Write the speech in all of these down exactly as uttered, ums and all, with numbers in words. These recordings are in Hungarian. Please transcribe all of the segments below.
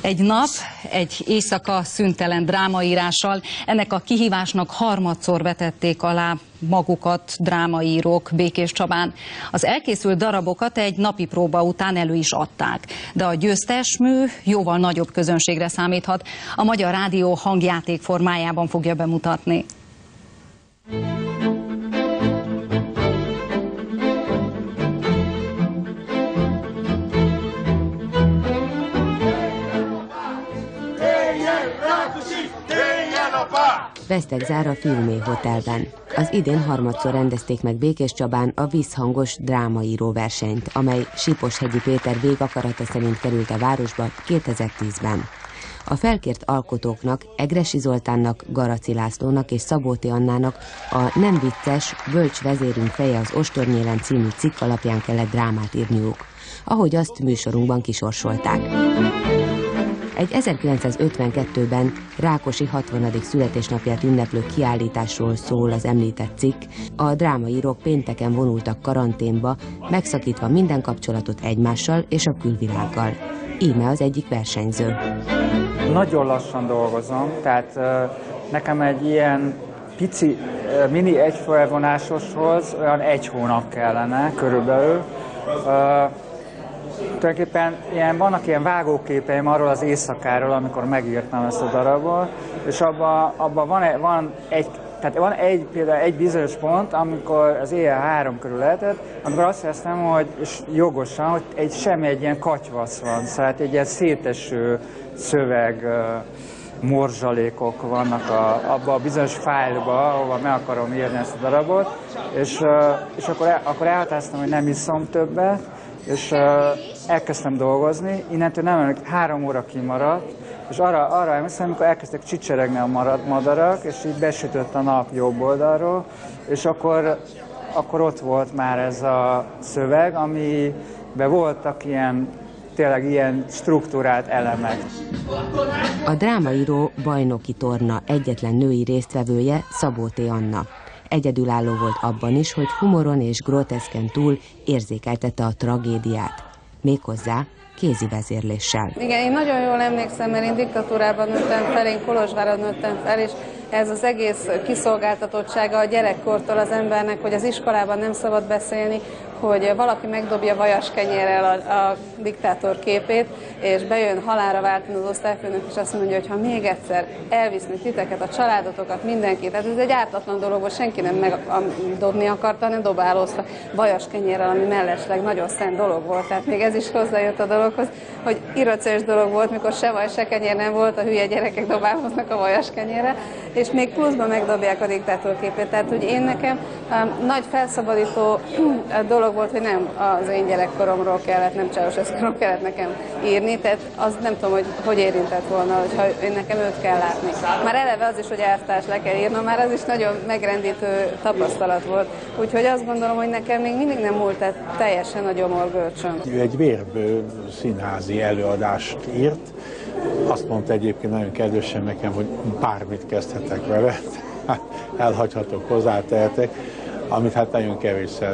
Egy nap, egy éjszaka szüntelen drámaírással, ennek a kihívásnak harmadszor vetették alá magukat drámaírók Békés Csabán. Az elkészült darabokat egy napi próba után elő is adták, de a győztes mű jóval nagyobb közönségre számíthat. A Magyar Rádió hangjáték formájában fogja bemutatni. Vesztegzár a Fiumé Hotelben. Az idén harmadszor rendezték meg Békés Csabán a vízhangos drámaíró versenyt, amely Siposhegyi Péter végakarata szerint került a városba kétezer-tízben. A felkért alkotóknak, Egressy Zoltánnak, Garaci Lászlónak és Szabóti Annának a Nem vicces, bölcs vezérünk feje az ostornyélen című cikk alapján kellett drámát írniuk, ahogy azt műsorunkban kisorsolták. Egy ezerkilencszázötvenkettőben Rákosi hatvanadik születésnapját ünneplő kiállításról szól az említett cikk. A drámaírók pénteken vonultak karanténba, megszakítva minden kapcsolatot egymással és a külvilággal. Íme az egyik versenyző. Nagyon lassan dolgozom, tehát nekem egy ilyen pici, mini egyfelvonásoshoz olyan egy hónap kellene körülbelül. Tulajdonképpen ilyen, vannak ilyen vágóképeim arról az éjszakáról, amikor megírtam ezt a darabot, és abban abba van, van egy, tehát van egy, például egy bizonyos pont, amikor az éjjel három körül lehetett, amikor azt éreztem, hogy és jogosan, hogy egy semmi egy ilyen katyvasz van, szóval egy ilyen széteső szöveg, morzsalékok vannak a, abban a bizonyos fájlba, ahova meg akarom írni ezt a darabot, és, és akkor, el, akkor elhatároztam, hogy nem iszom többet, és uh, elkezdtem dolgozni, innentől nem emlékszem, három óra kimaradt, és arra, arra emlékszem, amikor elkezdtek csicseregni a marad, madarak, és így besütött a nap jobb oldalról, és akkor, akkor ott volt már ez a szöveg, amiben voltak ilyen, tényleg ilyen struktúrált elemek. A drámaíró Bajnoki Torna egyetlen női résztvevője Szabóti Anna. Egyedülálló volt abban is, hogy humoron és groteszken túl érzékeltette a tragédiát. Méghozzá kézi vezérléssel. Igen, én nagyon jól emlékszem, mert én diktatúrában nőttem fel, én Kolozsváron nőttem fel, és ez az egész kiszolgáltatottsága a gyerekkortól az embernek, hogy az iskolában nem szabad beszélni, hogy valaki megdobja vajaskenyérrel a, a diktátor képét, és bejön halálra váltani az osztályfőnök, és azt mondja, hogy ha még egyszer elvisznek titeket, a családotokat, mindenkit, tehát ez egy ártatlan dolog volt, senki nem megdobni akarta, hanem dobálózta vajaskenyérrel, ami mellesleg nagyon szent dolog volt, tehát még ez is hozzájött a dologhoz, hogy irracionális dolog volt, mikor se vaj, se kenyér nem volt, a hülye gyerekek dobálóznak a vajaskenyérrel, és még pluszban megdobják a diktátor képét, tehát hogy én nekem um, nagy felszabadító dolog volt, hogy nem az én gyerekkoromról kellett, nem Ceausescuról kellett nekem írni, tehát az nem tudom, hogy hogy érintett volna, hogyha én nekem őt kell látni. Már eleve az is, hogy elvtárs le kell írnom, már az is nagyon megrendítő tapasztalat volt. Úgyhogy azt gondolom, hogy nekem még mindig nem múlt tehát teljesen a gyomorgörcsön. Ő egy vérbő színházi előadást írt. Azt mondta egyébként nagyon kedvesen nekem, hogy bármit kezdhetek vele, elhagyhatok, hozzátehetek, amit hát nagyon kevésszer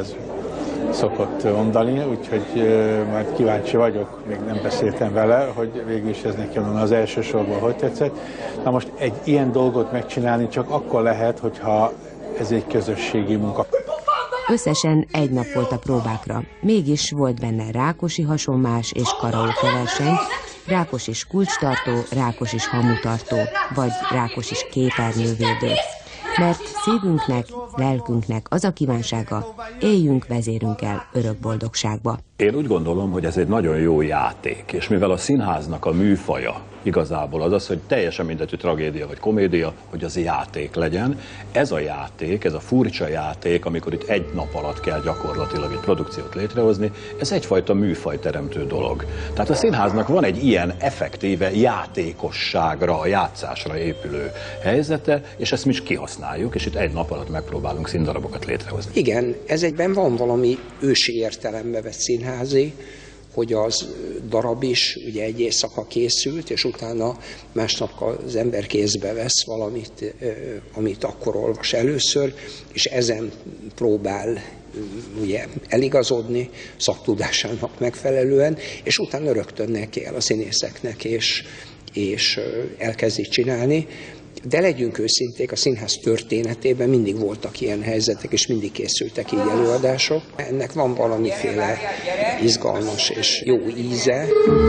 szokott mondani, úgyhogy uh, majd kíváncsi vagyok, még nem beszéltem vele, hogy végül is ez nekem az első sorban hogy tetszett. Na most egy ilyen dolgot megcsinálni csak akkor lehet, hogyha ez egy közösségi munka. Összesen egy nap volt a próbákra. Mégis volt benne Rákosi hasonmás és karaoke verseny, Rákosis kulcstartó, Rákosis hamutartó, vagy Rákosis képernyővédő. Mert szívünknek, lelkünknek az a kívánsága, éljünk vezérünkkel örök boldogságba. Én úgy gondolom, hogy ez egy nagyon jó játék, és mivel a színháznak a műfaja igazából az az, hogy teljesen mindegy, hogy tragédia vagy komédia, hogy az játék legyen. Ez a játék, ez a furcsa játék, amikor itt egy nap alatt kell gyakorlatilag egy produkciót létrehozni, ez egyfajta műfajteremtő dolog. Tehát a színháznak van egy ilyen effektíve játékosságra, a játszásra épülő helyzete, és ezt mi is kihasználjuk, és itt egy nap alatt megpróbálunk színdarabokat létrehozni. Igen, ez egyben van valami ősi értelembe vett színházi, hogy az darab is ugye egy éjszaka készült, és utána másnap az ember kézbe vesz valamit, amit akkor olvas először, és ezen próbál ugye eligazodni szaktudásának megfelelően, és utána rögtön neki el a színészeknek, és, és elkezdi csinálni. De legyünk őszinték, a színház történetében mindig voltak ilyen helyzetek, és mindig készültek így előadások. Ennek van valamiféle izgalmas és jó íze.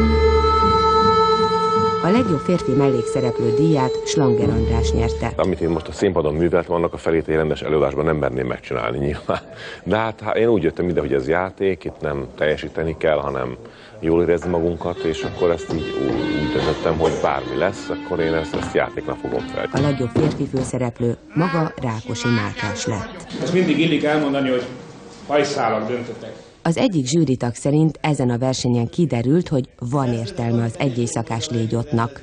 A legjobb férfi mellékszereplő díját Slanger András nyerte. Amit én most a színpadon műveltem, annak a felét egy rendes előadásban nem merném megcsinálni nyilván. De hát én úgy jöttem ide, hogy ez játék, itt nem teljesíteni kell, hanem jól érezni magunkat, és akkor ezt így úgy döntöttem, hogy bármi lesz, akkor én ezt, ezt játéknak fogom fel. A legjobb férfi főszereplő maga Rákosi Mátyás lett. Ez mindig illik elmondani, hogy hajszálak döntöttek. Az egyik zsűritag szerint ezen a versenyen kiderült, hogy van értelme az egy éjszakás légyotnak.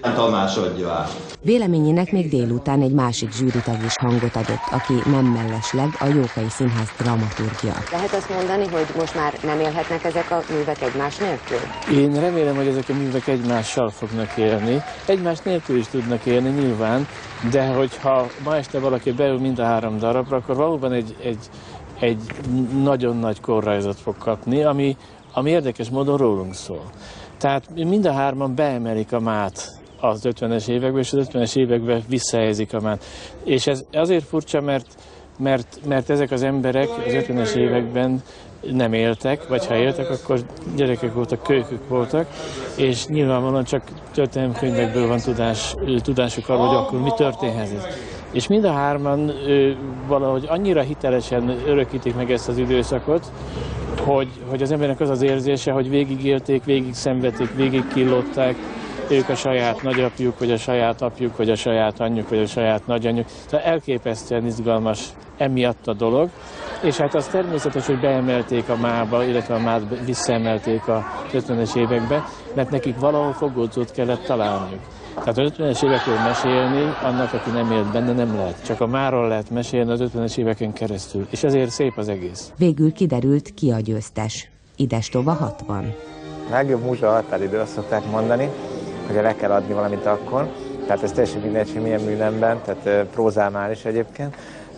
Véleményének még délután egy másik zsűritag is hangot adott, aki nem mellesleg a Jókai Színház dramaturgja. Lehet azt mondani, hogy most már nem élhetnek ezek a művek egymás nélkül? Én remélem, hogy ezek a művek egymással fognak élni. Egymás nélkül is tudnak élni nyilván, de hogyha ma este valaki beül mind a három darabra, akkor valóban egy, egy egy nagyon nagy korrajzot fog kapni, ami, ami érdekes módon rólunk szól. Tehát mind a hárman beemelik a mát az ötvenes évekbe, és az ötvenes években visszahelyezik a mát. És ez azért furcsa, mert, mert, mert ezek az emberek az ötvenes években nem éltek, vagy ha éltek, akkor gyerekek voltak, kölykök voltak, és nyilvánvalóan csak történelemkönyvekből van tudás, tudásuk arról, hogy akkor mi történhet. És mind a hárman ö, valahogy annyira hitelesen örökítik meg ezt az időszakot, hogy, hogy az embernek az az érzése, hogy végigélték, végig szenvedték, végig killották, ők a saját nagyapjuk, vagy a saját apjuk, vagy a saját anyjuk, vagy a saját nagyanyjuk. Tehát elképesztően izgalmas emiatt a dolog. És hát az természetes, hogy beemelték a mába, illetve a mát visszaemelték a ötvenes évekbe, mert nekik valahol fogódzót kellett találniuk. Tehát az ötvenes évekről mesélni, annak, aki nem élt benne, nem lehet. Csak a máról lehet mesélni az ötvenes éveken keresztül. És ezért szép az egész. Végül kiderült, ki a győztes. Idestova hatvan. A legjobb múzsa határidő, azt szokták mondani, hogy le kell adni valamit akkor. Tehát ez teljesen mindegy, hogy milyen műnemben, tehát prózámál is egyébként.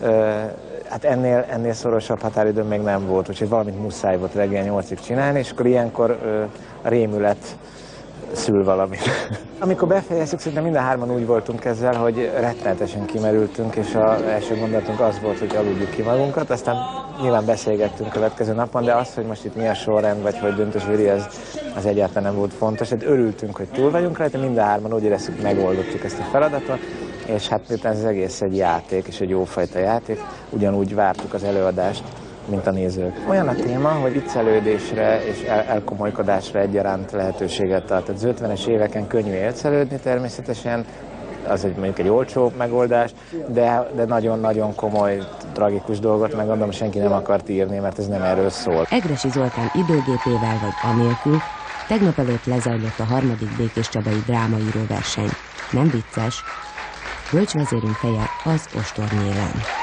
Hát ennél, ennél szorosabb határidő még nem volt, úgyhogy valamit muszáj volt reggel nyolcig csinálni, és akkor ilyenkor a rémület szül valamit. Amikor befejeztük, szerintem mind a hárman úgy voltunk ezzel, hogy rettenetesen kimerültünk, és az első gondolatunk az volt, hogy aludjuk ki magunkat, aztán nyilván beszélgettünk következő napon, de az, hogy most itt mi a sorrend, vagy hogy döntő zsűri, az, az egyáltalán nem volt fontos. Hát örültünk, hogy túl vagyunk rajta, mind a hárman úgy éreztük, megoldottuk ezt a feladatot, és hát miután ez egész egy játék, és egy jófajta játék, ugyanúgy vártuk az előadást, mint a nézők. Olyan a téma, hogy viccelődésre és el elkomolykodásra egyaránt lehetőséget tart. Az ötvenes éveken könnyű élcelődni természetesen, az egy mondjuk egy olcsó megoldás, de nagyon-nagyon komoly, tragikus dolgot, meg gondolom, senki nem akart írni, mert ez nem erről szól. Egressy Zoltán időgépével vagy anélkül tegnap előtt lezajlott a harmadik Békéscsabai drámaíró verseny. Nem vicces, bölcsvezérünk feje az ostornyélen.